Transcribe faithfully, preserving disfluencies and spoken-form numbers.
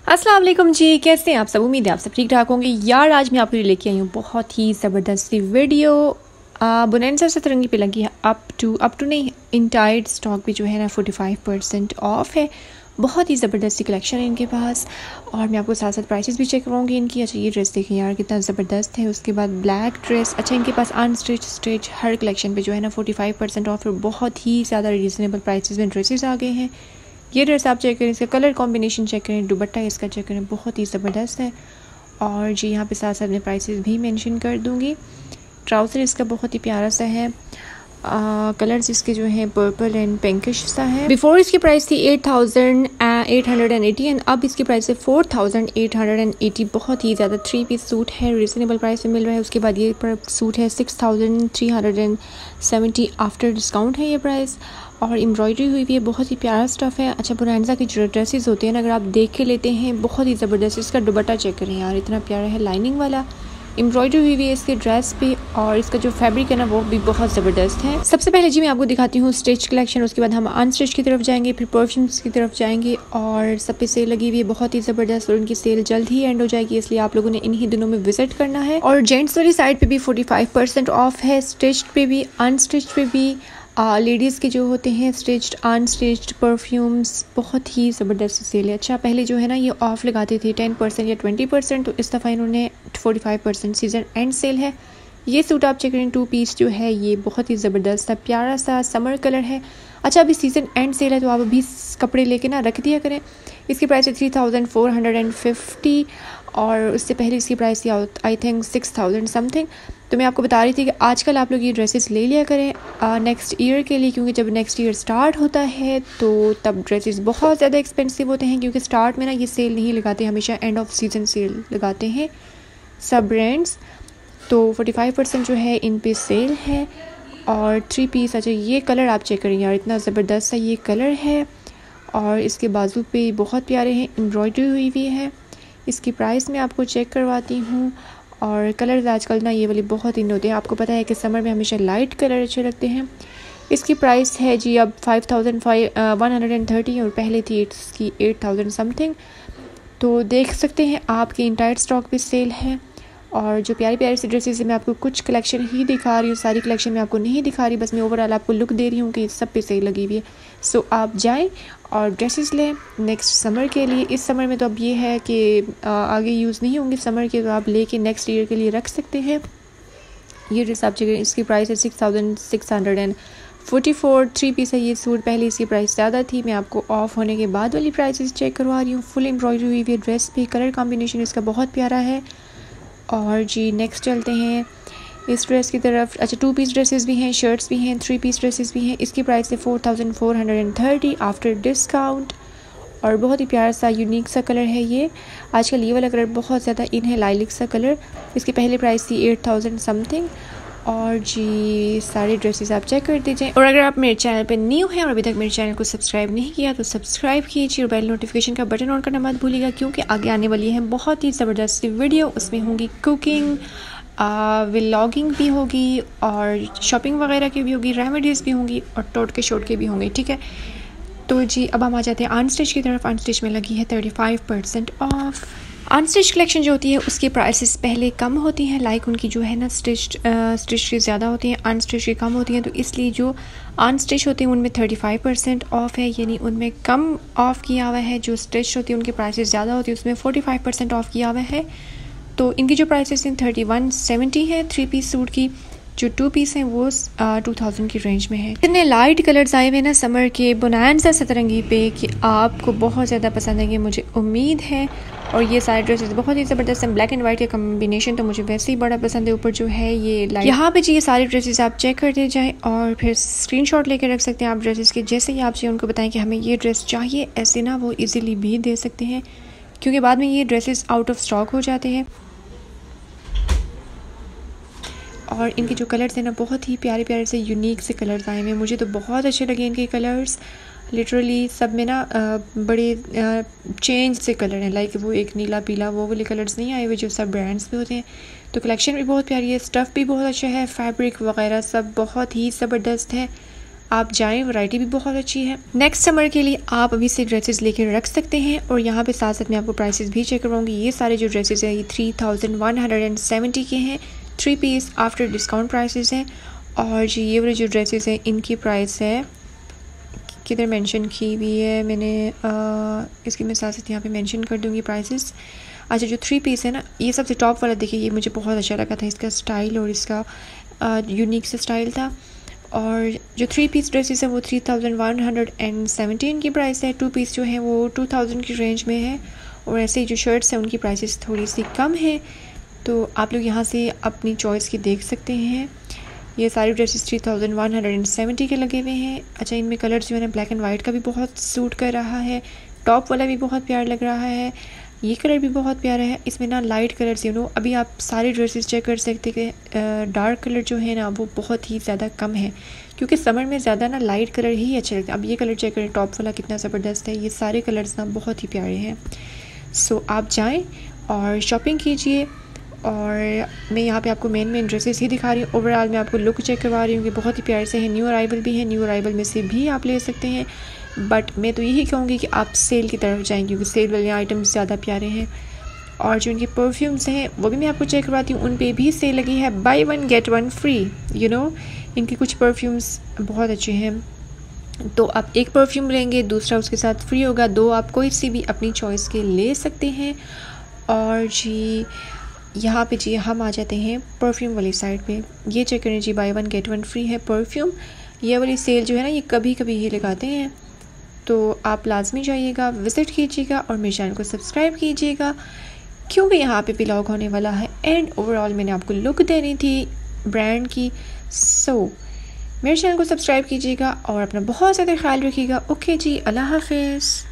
अस्सलाम वालेकुम जी, कैसे हैं आप सब। उम्मीद है आप सब ठीक ठाक होंगे। यार आज मैं आपके लिए लेके आई हूँ बहुत ही ज़बरदस्त सी वीडियो। बोनांजा सतरंगी पे लगी है अप टू अप टू नहीं इंटायर स्टॉक भी जो है ना फोर्टी फाइव परसेंट ऑफ है। बहुत ही ज़बरदस्त सी कलेक्शन है इनके पास और मैं आपको साथ साथ प्राइसेस भी चेक कराऊंगी इनकी। अच्छा ये ड्रेस देखें यार कितना ज़बरदस्त है। उसके बाद ब्लैक ड्रेस, अच्छा इनके पास अनस्टिच स्टिच हर कलेक्शन पे जो है ना फोर्टी फाइव परसेंट ऑफ और बहुत ही ज़्यादा रीज़नेबल प्राइसेस में ड्रेसेस आ गए हैं। ये ड्रेस आप चेक करें, इसका कलर कॉम्बिनेशन चेक करें, दुपट्टा इसका चेक करें, बहुत ही ज़बरदस्त है। और जी यहाँ पे साथ साथ मैं प्राइसेस भी मेंशन कर दूँगी। ट्राउज़र इसका बहुत ही प्यारा सा है। कलर्स इसके जो हैं पर्पल एंड पिंकिश सा है। बिफोर इसकी प्राइस थी eight thousand eight hundred and eighty एंड अब इसकी प्राइस है four thousand eight hundred and eighty. बहुत ही ज़्यादा थ्री पीस सूट है, रिजनेबल प्राइस में मिल रहा है। उसके बाद ये सूट है six thousand three hundred and seventy after discount है ये प्राइस। और एम्ब्रॉयडरी हुई भी है, बहुत ही प्यारा स्टफ़ है। अच्छा बोनांजा की जो ड्रेसेस होते हैं ना, अगर आप देख के लेते हैं बहुत ही ज़बरदस्त। इसका दुपट्टा चेक करें यार, इतना प्यारा है, लाइनिंग वाला एम्ब्रॉयडरी हुई हुई है इसके ड्रेस पे। और इसका जो फैब्रिक है ना वो भी बहुत ज़बरदस्त है। सबसे पहले जी मैं आपको दिखाती हूँ स्टिच कलेक्शन, उसके बाद हम अनस्टिच की तरफ जाएंगे, फिर परफ्यूम्स की तरफ जाएंगे। और सब पे सेल लगी हुई है बहुत ही ज़बरदस्त और उनकी सेल जल्द ही एंड हो जाएगी, इसलिए आप लोगों ने इन्हीं दिनों में विजिट करना है। और जेंट्स वाली साइड पे भी फोर्टी फाइव परसेंट ऑफ है, स्टिच्ड पे भी अनस्टिच्ड पे भी। लेडीज़ के जो होते हैं स्टिच्ड अनस्टिच्ड परफ्यूम्स, बहुत ही ज़बरदस्त सेल है। अच्छा पहले जो है ना ये ऑफ़ लगाते थे टेन परसेंट या ट्वेंटी परसेंट, तो इस दफ़ा इन्होंने forty five percent season end sale है। ये सूट आप चेक करें, टू पीस जो है ये बहुत ही ज़बरदस्त सा प्यारा सा समर कलर है। अच्छा अभी सीज़न एंड सेल है तो आप अभी कपड़े लेके ना रख दिया करें। इसकी प्राइस है three thousand four hundred and fifty और उससे पहले इसकी प्राइस थी I think six thousand something. तो मैं आपको बता रही थी कि आजकल आप लोग ये ड्रेसेस ले लिया करें नेक्स्ट ईयर के लिए, क्योंकि जब नेक्स्ट ईयर स्टार्ट होता है तो तब ड्रेसेस बहुत ज़्यादा एक्सपेंसिव होते हैं, क्योंकि स्टार्ट में ना ये सेल नहीं लगाते, हमेशा एंड ऑफ सीज़न सेल लगाते हैं सब ब्रांड्स। तो फोर्टी फाइव परसेंट जो है इन पे सेल है। और थ्री पीस, अच्छा ये कलर आप चेक करें यार, इतना ज़बरदस्त सा ये कलर है और इसके बाजू पे बहुत प्यारे हैं, एम्ब्रॉयडरी हुई हुई है। इसकी प्राइस मैं आपको चेक करवाती हूँ। और कलर्स आजकल ना ये वाले बहुत इन होते हैं, आपको पता है कि समर में हमेशा लाइट कलर अच्छे लगते हैं। इसकी प्राइस है जी अब five thousand five one hundred and thirty और पहले थी इसकी एट थाउजेंड समथिंग। तो देख सकते हैं आपके इंटायर स्टॉक पे सेल है। और जो प्यारी प्यारी सी ड्रेसेस है मैं आपको कुछ कलेक्शन ही दिखा रही हूँ, सारी कलेक्शन मैं आपको नहीं दिखा रही, बस मैं ओवरऑल आपको लुक दे रही हूँ कि सब पे सेल लगी हुई है। सो आप जाएं और ड्रेसेस लें नेक्स्ट समर के लिए। इस समर में तो अब ये है कि आगे यूज़ नहीं होंगे समर के, तो आप लेके नेक्स्ट ईयर के लिए रख सकते हैं। ये ड्रेस आप चेक, इसकी प्राइस है six thousand six hundred and forty four three piece है ये सूट। पहले इसकी प्राइस ज़्यादा थी, मैं आपको ऑफ होने के बाद वाली प्राइसेस चेक करवा रही हूँ। फुल एम्ब्रॉयडरी हुई हुई है ड्रेस पे, कलर कॉम्बिनेशन इसका बहुत प्यारा है। और जी नेक्स्ट चलते हैं इस ड्रेस की तरफ। अच्छा टू पीस ड्रेसेस भी हैं, शर्ट्स भी हैं, थ्री पीस ड्रेसेस भी हैं। इसकी प्राइस है four thousand four hundred and thirty after discount और बहुत ही प्यारा सा यूनिक सा कलर है ये। आजकल ये वाला कलर बहुत ज़्यादा इन है, लाइलिक सा कलर। इसकी पहले प्राइस थी एट थाउजेंड समथिंग। और जी सारी ड्रेसेस आप चेक कर दीजिए। और अगर आप मेरे चैनल पे न्यू हैं और अभी तक मेरे चैनल को सब्सक्राइब नहीं किया तो सब्सक्राइब कीजिए और बेल नोटिफिकेशन का बटन ऑन करना मत भूलिएगा, क्योंकि आगे आने वाली है बहुत ही ज़बरदस्त वीडियो। उसमें होंगी कुकिंग, व्लॉगिंग भी होगी और शॉपिंग वगैरह की भी होगी, रेमेडीज़ भी होंगी और टोटके शोटके भी होंगे, ठीक है। तो जी अब हम आ जाते हैं अनस्टिच की तरफ। अनस्टिच में लगी है thirty five percent off. Unstitch collection जो होती है उसकी प्राइसेस पहले कम होती हैं, लाइक उनकी जो है ना स्टिच स्टिच की ज़्यादा होती हैं, अनस्टिच की कम होती हैं। तो इसलिए जो अनस्टिच होती हैं उनमें थर्टी फाइव परसेंट ऑफ है, यानी उनमें कम ऑफ़ किया हुआ है। जो स्टिच होती है उनकी प्राइसेस ज़्यादा होती है, उसमें फोर्टी फाइव परसेंट ऑफ किया हुआ है। तो इनकी जो प्राइसेस हैं थर्टी वन सेवेंटी है थ्री पीस सूट की। जो टू पीस हैं वो टू थाउजेंड की रेंज में है। इतने लाइट कलर्स आए हुए ना समर के बोनांजा सतरंगी पे कि आपको बहुत ज़्यादा पसंद आएंगे, मुझे उम्मीद है। और ये सारे ड्रेसेस बहुत ही ज़बरदस्त हैं, ब्लैक एंड वाइट का कम्बिनेशन तो मुझे वैसे ही बड़ा पसंद है। ऊपर जो है ये लाइट, यहाँ पे जी ये सारे ड्रेसेस आप चेक करते जाएं और फिर स्क्रीनशॉट लेके रख सकते हैं आप ड्रेसेस के। जैसे ही आप चाहिए उनको बताएं कि हमें ये ड्रेस चाहिए, ऐसे ना वो ईजिली भी दे सकते हैं, क्योंकि बाद में ये ड्रेसेस आउट ऑफ स्टॉक हो जाते हैं। और इनके जो कलर्स हैं ना बहुत ही प्यारे प्यारे से यूनिक से कलर्स आए हैं, मुझे तो बहुत अच्छे लगे इनके कलर्स। लिटरली सब में ना बड़े चेंज से कलर हैं, लाइक वो एक नीला पीला वो वाले कलर्स नहीं आए हुए जो सब ब्रांड्स पे होते हैं। तो कलेक्शन भी बहुत प्यारी है, स्टफ़ भी बहुत अच्छा है, फैब्रिक वगैरह सब बहुत ही ज़बरदस्त है। आप जाएं, वैरायटी भी बहुत अच्छी है। नेक्स्ट समर के लिए आप अभी से ड्रेसेस लेकर रख सकते हैं। और यहाँ पे साथ साथ मैं आपको प्राइसेस भी चेक करवाऊंगी। ये सारे जो ड्रेसेस हैं ये three thousand one hundred and seventy के हैं, three piece after discount prices हैं। और जी ये वाले जो ड्रेसेस हैं इनकी प्राइस है, किधर मेंशन की हुई है मैंने, आ, इसकी मैं साथ साथ यहाँ पे मेंशन कर दूँगी प्राइसेस। अच्छा जो थ्री पीस है ना, ये सबसे टॉप वाला देखिए, ये मुझे बहुत अच्छा लगा था, इसका स्टाइल और इसका यूनिक सा स्टाइल था। और जो थ्री पीस ड्रेसेस है वो three thousand one hundred and seventeen की प्राइस है। टू पीस जो है वो टू थाउजेंड की रेंज में है। और ऐसे ही जो शर्ट्स हैं उनकी प्राइसेस थोड़ी सी कम है, तो आप लोग यहाँ से अपनी चॉइस की देख सकते हैं। ये सारी dresses three thousand one hundred and seventy के लगे हुए हैं। अच्छा इनमें कलर्स जो है ना ब्लैक एंड वाइट का भी बहुत सूट कर रहा है, टॉप वाला भी बहुत प्यार लग रहा है, ये कलर भी बहुत प्यारा है। इसमें ना लाइट कलर्स यू नो अभी आप सारे ड्रेसेस चेक कर सकते हैं कि डार्क कलर जो है ना वो बहुत ही ज़्यादा कम है, क्योंकि समर में ज़्यादा ना लाइट कलर ही अच्छे लगते हैं। अब ये कलर चेक करें, टॉप वाला कितना ज़बरदस्त है, ये सारे कलर्स ना बहुत ही प्यारे हैं। सो आप जाएँ और शॉपिंग कीजिए। और मैं यहाँ पे आपको मेन मेन ड्रेसेस ही दिखा रही हूँ। ओवरऑल मैं आपको लुक चेक करवा रही हूँ कि बहुत ही प्यारे से है। न्यू अराइवल भी है, न्यू अराइवल में से भी आप ले सकते हैं, बट मैं तो यही कहूँगी कि आप सेल की तरफ जाएँ, क्योंकि सेल वाले आइटम्स ज़्यादा प्यारे हैं। और जो इनके परफ्यूम्स हैं वो भी मैं आपको चेक करवाती हूँ, उन पे भी सेल लगी है, buy one get one free. You know इनके कुछ परफ्यूम्स बहुत अच्छे हैं, तो आप एक परफ्यूम लेंगे दूसरा उसके साथ फ्री होगा, दो आप कोई सी भी अपनी चॉइस के ले सकते हैं। और जी यहाँ पे जी हम आ जाते हैं परफ्यूम वाली साइड पे। ये चेक करें जी, buy one get one free है परफ्यूम। ये वाली सेल जो है ना ये कभी कभी ही लगाते हैं, तो आप लाजमी जाइएगा, विज़िट कीजिएगा और मेरे चैनल को सब्सक्राइब कीजिएगा, क्योंकि यहाँ पे व्लॉग होने वाला है। एंड ओवरऑल मैंने आपको लुक देनी थी ब्रांड की। सो मेरे चैनल को सब्सक्राइब कीजिएगा और अपना बहुत ज़्यादा ख्याल रखिएगा। ओके जी, अल्लाह हाफिज़।